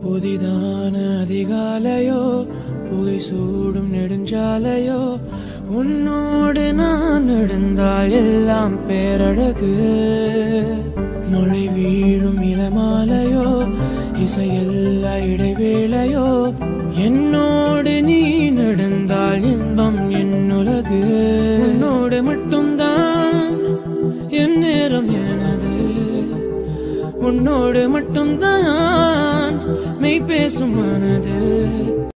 புதிதான அதிகாலையோ புகை சூடும் நெடுஞ்சாலையோ உன்னோடு நான் நடந்தால் எல்லாம் பேரழகு. மழை வீழும் இளமாலையோ இசையெல்லா இடைவேளையோ என்னோடு நீ நடந்தால் இன்பம் என்னுலகு. உன்னோடு மட்டும்தான் என் நேரம் எனது, உன்னோடு மட்டும்தான் மெய் பேசும் மனது.